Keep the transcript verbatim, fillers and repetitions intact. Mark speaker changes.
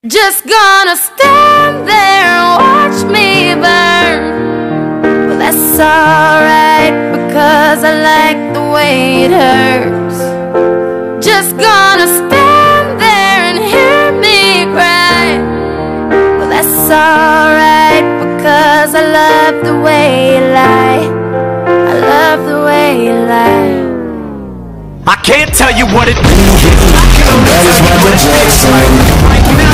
Speaker 1: Just gonna stand there and watch me burn. Well, that's alright, because I like the way it hurts. Just gonna stand there and hear me cry. Well, that's alright, because I love the way you lie. I love the way you lie.
Speaker 2: I can't tell you what it means. I can only tell you what it takes right now.